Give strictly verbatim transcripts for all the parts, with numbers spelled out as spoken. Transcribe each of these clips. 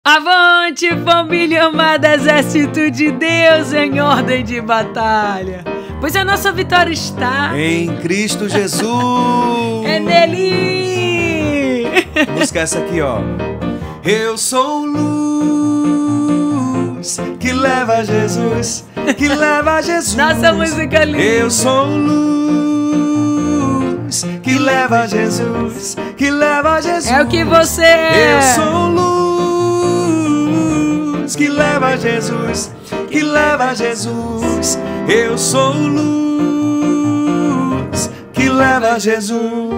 Avante, família amada, exército de Deus em ordem de batalha, pois a nossa vitória está em Cristo Jesus. É nele. Busca essa aqui, ó. Eu sou luz que leva a Jesus, que leva a Jesus. Nossa música linda. Eu sou luz que leva a Jesus, que leva a Jesus. É o que você é. Eu sou luz que leva a Jesus, que leva a Jesus. Eu sou luz que leva a Jesus.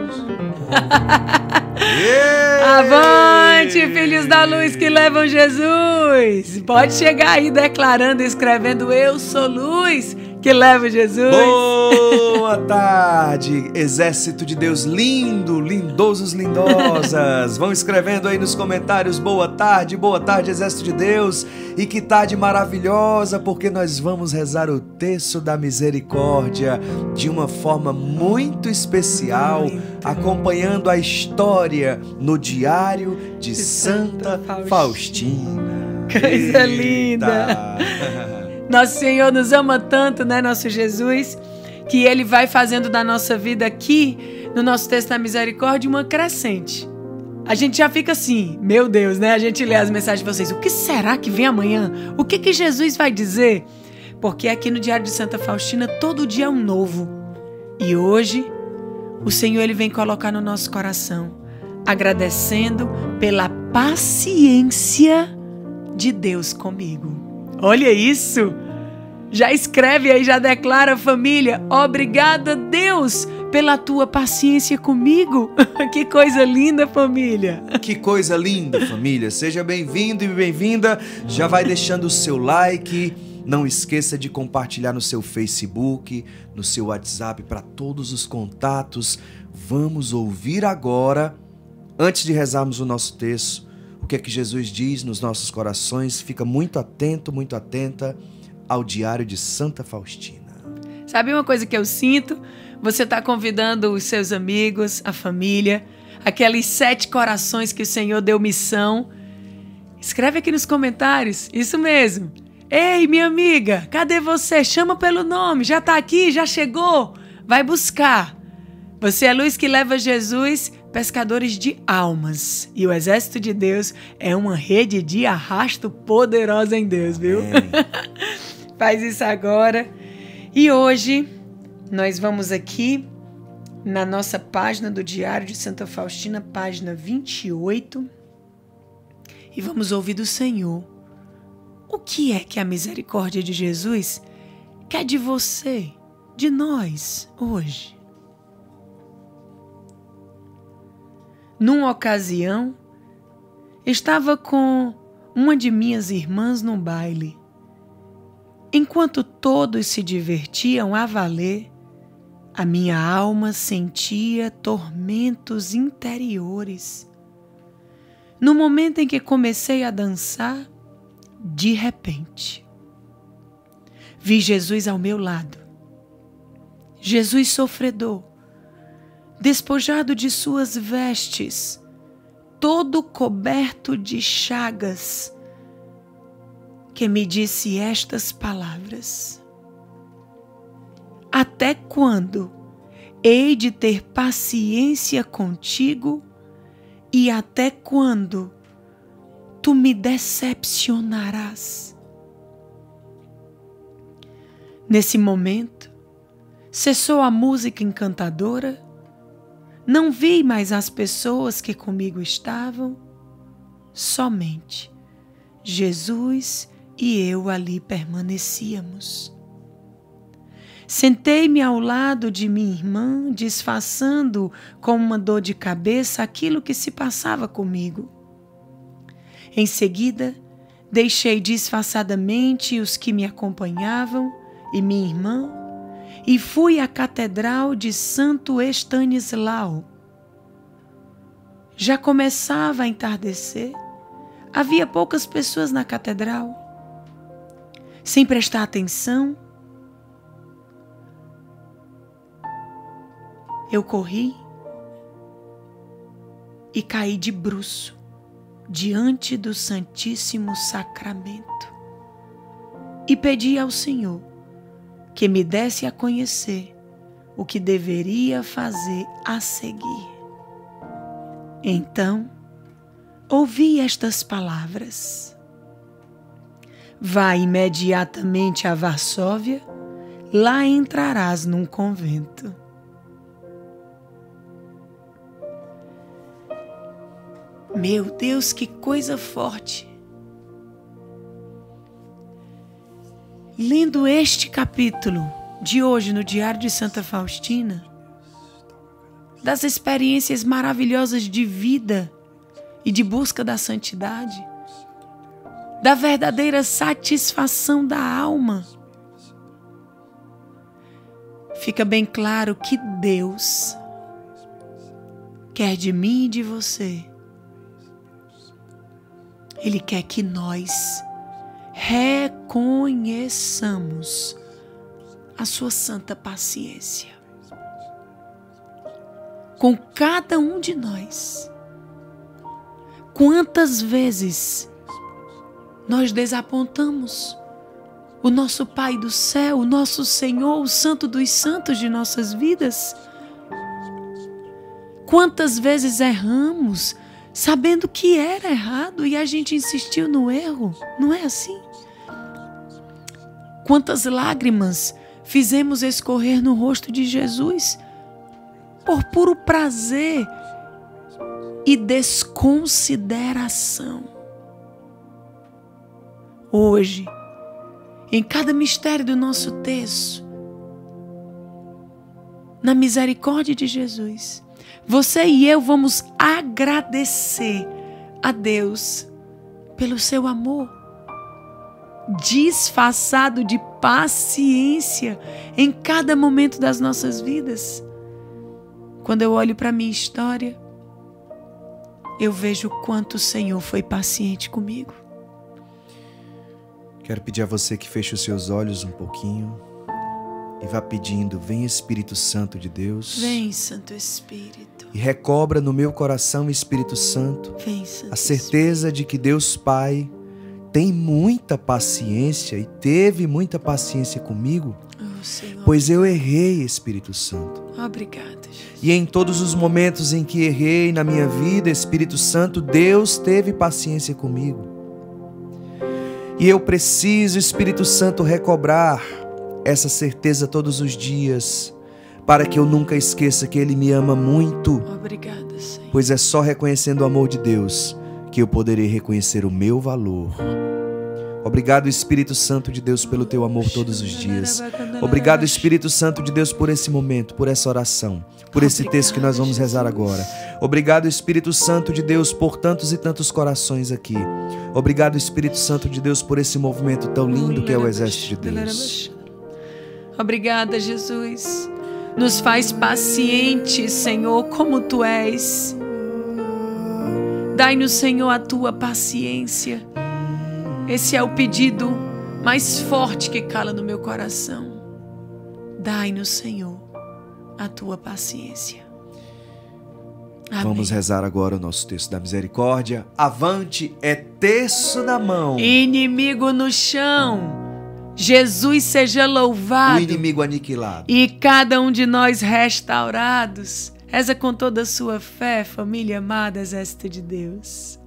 Avante, filhos da luz que levam Jesus. Pode chegar aí declarando, escrevendo: eu sou luz que leva Jesus. Boa tarde, exército de Deus lindo, lindosos, lindosas. Vão escrevendo aí nos comentários: boa tarde, boa tarde, exército de Deus. E que tarde maravilhosa, porque nós vamos rezar o terço da misericórdia de uma forma muito especial, muito acompanhando a história no diário de, de Santa, Santa Faustina. Coisa linda! Nosso Senhor nos ama tanto, né, nosso Jesus, que Ele vai fazendo da nossa vida aqui, no nosso texto da misericórdia, uma crescente. A gente já fica assim, meu Deus, né? A gente lê as mensagens de vocês. O que será que vem amanhã? O que que Jesus vai dizer? Porque aqui no Diário de Santa Faustina, todo dia é um novo. E hoje, o Senhor Ele vem colocar no nosso coração, agradecendo pela paciência de Deus comigo. Olha isso! Já escreve aí, já declara, família: obrigada, Deus, pela tua paciência comigo. Que coisa linda, família. Que coisa linda, família. Seja bem-vindo e bem-vinda. Já vai deixando o seu like. Não esqueça de compartilhar no seu Facebook, no seu WhatsApp, para todos os contatos. Vamos ouvir agora, antes de rezarmos o nosso texto, o que é que Jesus diz nos nossos corações. Fica muito atento, muito atenta ao Diário de Santa Faustina. Sabe uma coisa que eu sinto? Você está convidando os seus amigos, a família, aqueles sete corações que o Senhor deu missão. Escreve aqui nos comentários, isso mesmo. Ei, minha amiga, cadê você? Chama pelo nome, já está aqui, já chegou. Vai buscar. Você é a luz que leva Jesus, pescadores de almas. E o exército de Deus é uma rede de arrasto poderosa em Deus, viu? Faz isso agora. E hoje nós vamos aqui na nossa página do Diário de Santa Faustina, página vinte e oito, e vamos ouvir do Senhor. O que é que a misericórdia de Jesus quer de você, de nós, hoje? Numa ocasião, estava com uma de minhas irmãs no baile. Enquanto todos se divertiam a valer, a minha alma sentia tormentos interiores. No momento em que comecei a dançar, de repente, vi Jesus ao meu lado. Jesus sofredor, despojado de suas vestes, todo coberto de chagas, que me disse estas palavras: até quando hei de ter paciência contigo e até quando tu me decepcionarás? Nesse momento, cessou a música encantadora. Não vi mais as pessoas que comigo estavam, somente Jesus e eu ali permanecíamos. Sentei-me ao lado de minha irmã, disfarçando com uma dor de cabeça aquilo que se passava comigo. Em seguida, deixei disfarçadamente os que me acompanhavam e minha irmã e fui à Catedral de Santo Estanislau. Já começava a entardecer. Havia poucas pessoas na catedral. Sem prestar atenção, eu corri e caí de bruço diante do Santíssimo Sacramento e pedi ao Senhor que me desse a conhecer o que deveria fazer a seguir. Então, ouvi estas palavras: vá imediatamente a Varsóvia, lá entrarás num convento. Meu Deus, que coisa forte! Lendo este capítulo de hoje no Diário de Santa Faustina, das experiências maravilhosas de vida e de busca da santidade, da verdadeira satisfação da alma, fica bem claro que Deus quer de mim e de você. Ele quer que nós reconheçamos a sua santa paciência com cada um de nós. Quantas vezes nós desapontamos o nosso Pai do céu, o nosso Senhor, o Santo dos Santos de nossas vidas? Quantas vezes erramos sabendo que era errado e a gente insistiu no erro? Não é assim? Quantas lágrimas fizemos escorrer no rosto de Jesus por puro prazer e desconsideração? Hoje, em cada mistério do nosso texto, na misericórdia de Jesus, você e eu vamos agradecer a Deus pelo seu amor, disfarçado de paciência em cada momento das nossas vidas. Quando eu olho para a minha história, eu vejo o quanto o Senhor foi paciente comigo. Quero pedir a você que feche os seus olhos um pouquinho e vá pedindo: vem Espírito Santo de Deus. Vem, Santo Espírito. E recobra no meu coração, Espírito Santo, Vem, Santo a certeza Espírito. De que Deus Pai tem muita paciência e teve muita paciência comigo, oh, Senhor, pois eu errei, Espírito Santo. Obrigada, Jesus. E em todos os momentos em que errei na minha vida, Espírito Santo, Deus teve paciência comigo. E eu preciso, Espírito Santo, recobrar essa certeza todos os dias, para que eu nunca esqueça que Ele me ama muito. Obrigada, Senhor. Pois é só reconhecendo o amor de Deus que eu poderei reconhecer o meu valor. Obrigado, Espírito Santo de Deus, pelo teu amor todos os dias. Obrigado, Espírito Santo de Deus, por esse momento, por essa oração, por esse texto que nós vamos rezar agora. Obrigado, Espírito Santo de Deus, por tantos e tantos corações aqui. Obrigado, Espírito Santo de Deus, por esse movimento tão lindo que é o Exército de Deus. Obrigada, Jesus. Nos faz pacientes, Senhor, como Tu és. Dai-nos, Senhor, a Tua paciência. Esse é o pedido mais forte que cala no meu coração. Dai-nos, Senhor, a Tua paciência. Amém. Vamos rezar agora o nosso texto da misericórdia. Avante, é terço na mão. Inimigo no chão. Jesus seja louvado. O inimigo aniquilado. E cada um de nós restaurados. Reza com toda a sua fé, família amada, Exército de Deus.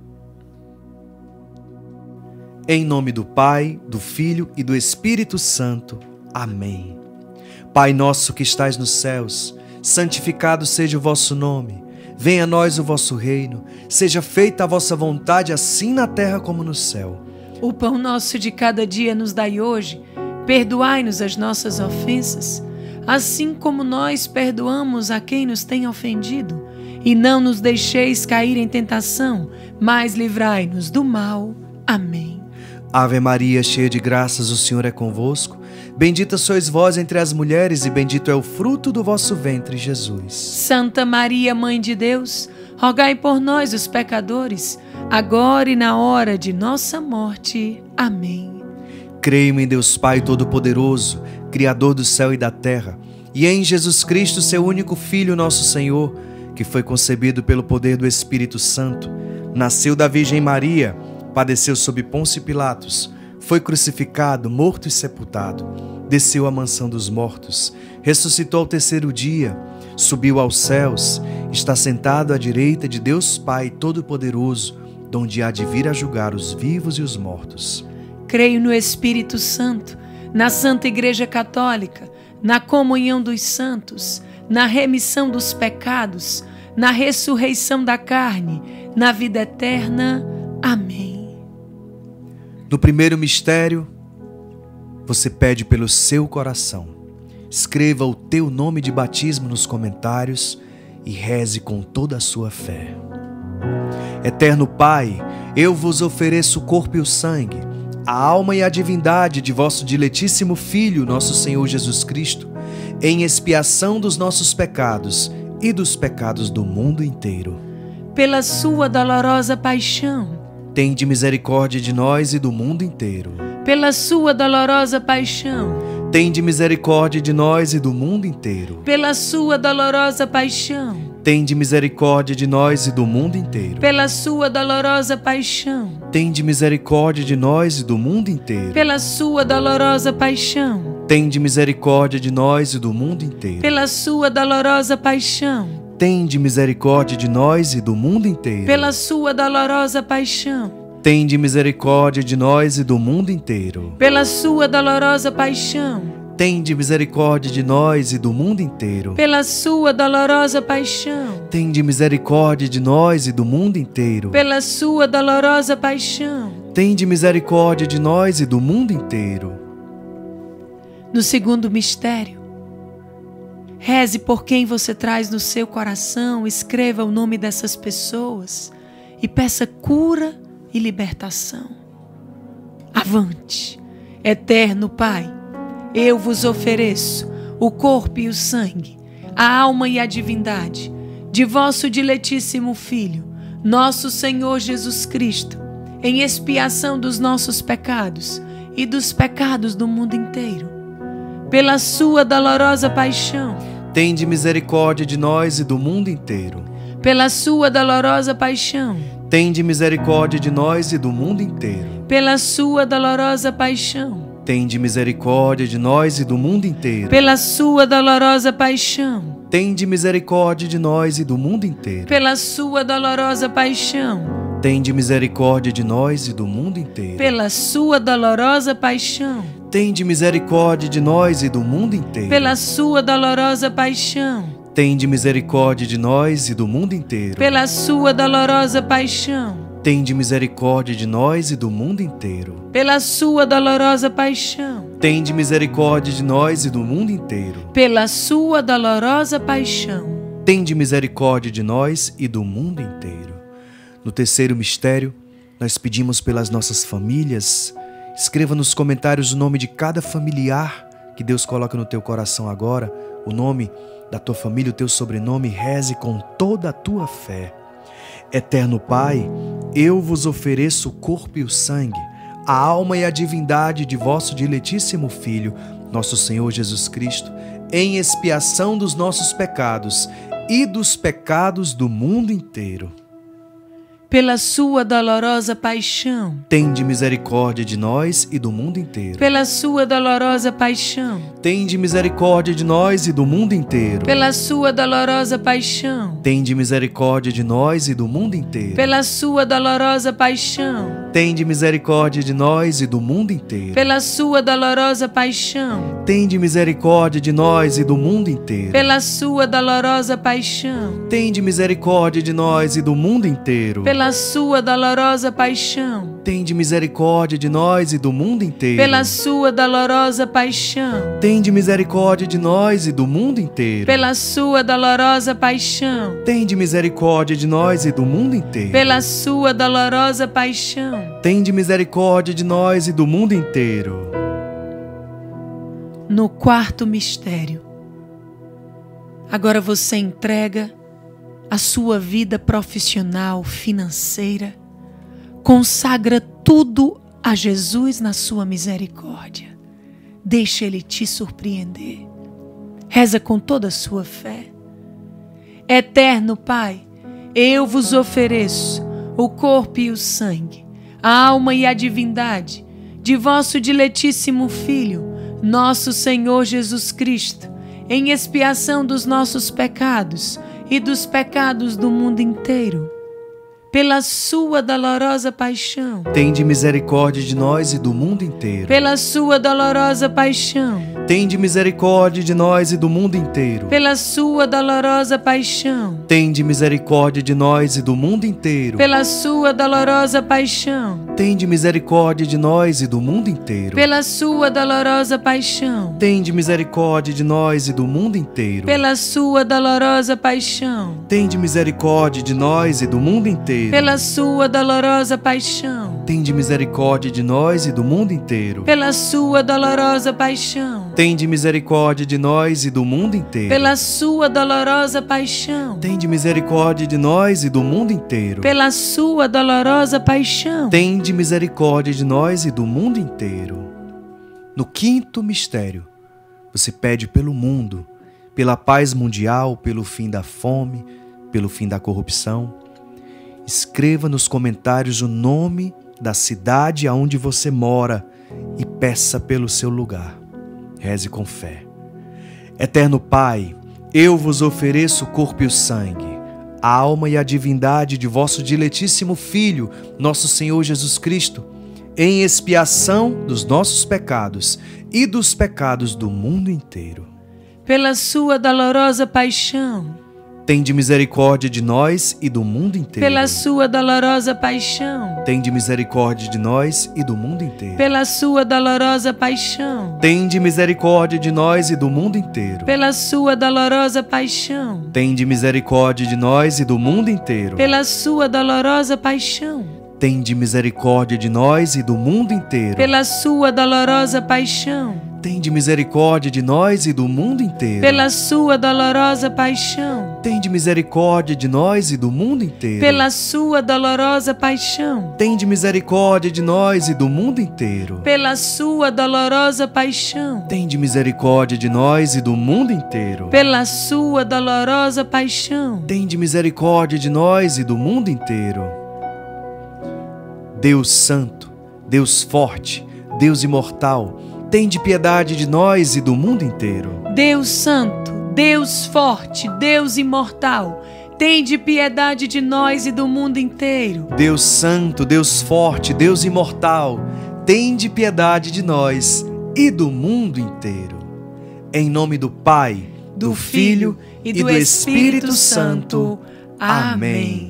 Em nome do Pai, do Filho e do Espírito Santo. Amém. Pai nosso que estais nos céus, santificado seja o vosso nome. Venha a nós o vosso reino. Seja feita a vossa vontade, assim na terra como no céu. O pão nosso de cada dia nos dai hoje. Perdoai-nos as nossas ofensas, assim como nós perdoamos a quem nos tem ofendido. E não nos deixeis cair em tentação, mas livrai-nos do mal. Amém. Ave Maria, cheia de graças, o Senhor é convosco. Bendita sois vós entre as mulheres, e bendito é o fruto do vosso ventre, Jesus. Santa Maria, Mãe de Deus, rogai por nós, os pecadores, agora e na hora de nossa morte. Amém. Creio em Deus Pai Todo-Poderoso, Criador do céu e da terra, e em Jesus Cristo, seu único Filho, nosso Senhor, que foi concebido pelo poder do Espírito Santo, Nasceu da Virgem Maria, padeceu sob Pôncio Pilatos, foi crucificado, morto e sepultado, desceu à mansão dos mortos, ressuscitou ao terceiro dia, subiu aos céus, está sentado à direita de Deus Pai Todo-Poderoso, donde há de vir a julgar os vivos e os mortos. Creio no Espírito Santo, na Santa Igreja Católica, na comunhão dos santos, na remissão dos pecados, na ressurreição da carne, na vida eterna. Amém. No primeiro mistério, você pede pelo seu coração. Escreva o teu nome de batismo nos comentários e reze com toda a sua fé. Eterno Pai, eu vos ofereço o corpo e o sangue, a alma e a divindade de vosso diletíssimo Filho, nosso Senhor Jesus Cristo, em expiação dos nossos pecados e dos pecados do mundo inteiro. Pela sua dolorosa paixão, tende misericórdia de nós e do mundo inteiro. Pela sua dolorosa paixão, tende misericórdia de nós e do mundo inteiro. Pela sua dolorosa paixão, tende misericórdia de nós e do mundo inteiro. Pela sua dolorosa paixão, tende misericórdia de nós e do mundo inteiro. Pela sua dolorosa paixão, tende misericórdia de nós e do mundo inteiro. Pela sua dolorosa paixão, tende misericórdia de nós e do mundo inteiro. Pela sua dolorosa paixão, tende misericórdia de nós e do mundo inteiro. Pela sua dolorosa paixão, tende misericórdia de nós e do mundo inteiro. Pela sua dolorosa paixão, tende misericórdia de nós e do mundo inteiro. Pela sua dolorosa paixão, tende misericórdia de nós e do mundo inteiro. No segundo mistério, reze por quem você traz no seu coração, escreva o nome dessas pessoas e peça cura e libertação. Avante, eterno Pai, eu vos ofereço o corpo e o sangue, a alma e a divindade de vosso diletíssimo Filho, nosso Senhor Jesus Cristo, em expiação dos nossos pecados e dos pecados do mundo inteiro. Pela sua dolorosa paixão, tende misericórdia de nós e do mundo inteiro. Pela sua dolorosa paixão, tende misericórdia de nós e do mundo inteiro. Pela sua dolorosa paixão, tende misericórdia de nós e do mundo inteiro. Pela sua dolorosa paixão, tende misericórdia de nós e do mundo inteiro. Pela sua dolorosa paixão, tende misericórdia de nós e do mundo inteiro. Pela sua dolorosa paixão, tende misericórdia de nós e do mundo inteiro. Pela sua dolorosa paixão, tende misericórdia de nós e do mundo inteiro. Pela sua dolorosa paixão, tende misericórdia de nós e do mundo inteiro. Pela sua dolorosa paixão, tende misericórdia de nós e do mundo inteiro. Pela sua dolorosa paixão, tende misericórdia de nós e do mundo inteiro. No terceiro mistério, nós pedimos pelas nossas famílias. Escreva nos comentários o nome de cada familiar que Deus coloca no teu coração agora, o nome da tua família, o teu sobrenome, reze com toda a tua fé. Eterno Pai, eu vos ofereço o corpo e o sangue, a alma e a divindade de vosso diletíssimo Filho, nosso Senhor Jesus Cristo, em expiação dos nossos pecados e dos pecados do mundo inteiro. Pela sua dolorosa paixão, tende misericórdia de nós e do mundo inteiro. Pela sua dolorosa paixão, tende misericórdia de nós e do mundo inteiro. Pela sua dolorosa paixão, tende misericórdia de nós e do mundo inteiro. Pela sua dolorosa paixão, tende misericórdia de nós e do mundo inteiro. Pela sua dolorosa paixão, tende misericórdia de nós e do mundo inteiro. Pela sua dolorosa paixão, tende misericórdia de nós e do mundo inteiro. Pela sua dolorosa paixão, tende misericórdia de nós e do mundo inteiro. Pela sua dolorosa paixão, tende misericórdia de nós e do mundo inteiro. Pela sua dolorosa paixão, tende misericórdia de nós e do mundo inteiro. Pela sua dolorosa paixão, tende misericórdia de nós e do mundo inteiro. No quarto mistério, agora você entrega a sua vida profissional, financeira, consagra tudo a Jesus na sua misericórdia. Deixa Ele te surpreender. Reza com toda a sua fé. Eterno Pai, eu vos ofereço o corpo e o sangue, a alma e a divindade de vosso diletíssimo Filho, nosso Senhor Jesus Cristo, em expiação dos nossos pecados e dos pecados do mundo inteiro. Pela sua dolorosa paixão, tende misericórdia de nós e do mundo inteiro. Pela sua dolorosa paixão, tende misericórdia de nós e do mundo inteiro. Pela sua dolorosa paixão, tende misericórdia de nós e do mundo inteiro. Pela sua dolorosa paixão, tende misericórdia de nós e do mundo inteiro. Pela sua dolorosa paixão, tende misericórdia de nós e do mundo inteiro. Pela sua dolorosa paixão, tende misericórdia de nós e do mundo inteiro. Pela sua dolorosa paixão, tende misericórdia de nós e do mundo inteiro. Pela sua dolorosa paixão, tende misericórdia de nós e do mundo inteiro. Pela sua dolorosa paixão, tende misericórdia de nós e do mundo inteiro. Pela sua dolorosa paixão, tende misericórdia de nós e do mundo inteiro. No quinto mistério, você pede pelo mundo, pela paz mundial, pelo fim da fome, pelo fim da corrupção. Escreva nos comentários o nome da cidade aonde você mora e peça pelo seu lugar. Reze com fé. Eterno Pai, eu vos ofereço o corpo e o sangue, a alma e a divindade de vosso diletíssimo Filho, nosso Senhor Jesus Cristo, em expiação dos nossos pecados e dos pecados do mundo inteiro. Pela sua dolorosa paixão, tende misericórdia de nós e do mundo inteiro. Pela sua dolorosa paixão, tende misericórdia de nós e do mundo inteiro. Pela sua dolorosa paixão, tende misericórdia de nós e do mundo inteiro. Pela sua dolorosa paixão, tende misericórdia de nós e do mundo inteiro. Pela sua dolorosa paixão, tende misericórdia de nós e do mundo inteiro. Pela sua dolorosa paixão, tende misericórdia de nós e do mundo inteiro. Pela sua dolorosa paixão, tende misericórdia de nós e do mundo inteiro. Pela sua dolorosa paixão, tende misericórdia de nós e do mundo inteiro. Pela sua dolorosa paixão, tende misericórdia de nós e do mundo inteiro. Pela sua dolorosa paixão, tende misericórdia de nós e do mundo inteiro. Deus Santo, Deus Forte, Deus Imortal, tende piedade de nós e do mundo inteiro. Deus Santo, Deus Forte, Deus Imortal, tende piedade de nós e do mundo inteiro. Deus Santo, Deus Forte, Deus Imortal, tende piedade de nós e do mundo inteiro. Em nome do Pai, do, do Filho e do, e do Espírito, Espírito Santo. Amém.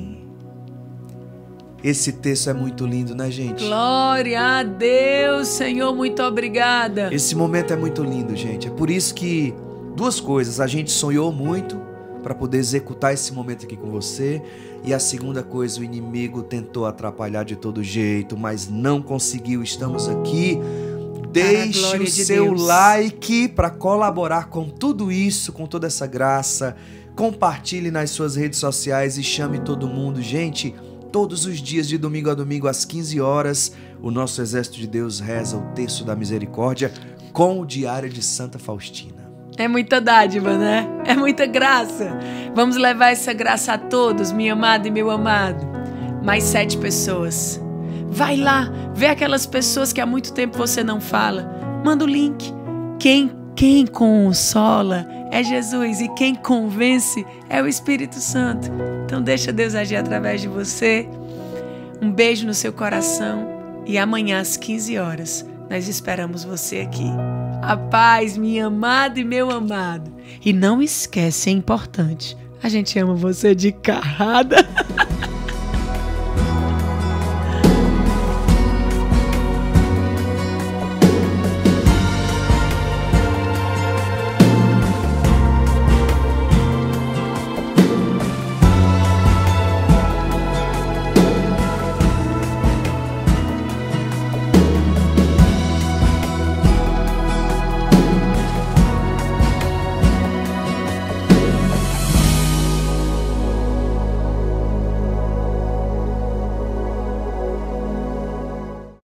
Esse texto é muito lindo, né, gente? Glória a Deus, Senhor, muito obrigada. Esse momento é muito lindo, gente. É por isso que duas coisas. A gente sonhou muito para poder executar esse momento aqui com você. E a segunda coisa, o inimigo tentou atrapalhar de todo jeito, mas não conseguiu. Estamos aqui. Deixe o seu like para colaborar com tudo isso, com toda essa graça. Compartilhe nas suas redes sociais e chame todo mundo. Gente, todos os dias, de domingo a domingo, às quinze horas, o nosso Exército de Deus reza o Terço da Misericórdia com o Diário de Santa Faustina. É muita dádiva, né? É muita graça. Vamos levar essa graça a todos, minha amada e meu amado. Mais sete pessoas. Vai lá, vê aquelas pessoas que há muito tempo você não fala. Manda o link. Quem, quem consola é Jesus e quem convence é o Espírito Santo. Então deixa Deus agir através de você. Um beijo no seu coração e amanhã às quinze horas nós esperamos você aqui. A paz, minha amada e meu amado. E não esquece, é importante, a gente ama você de carrada.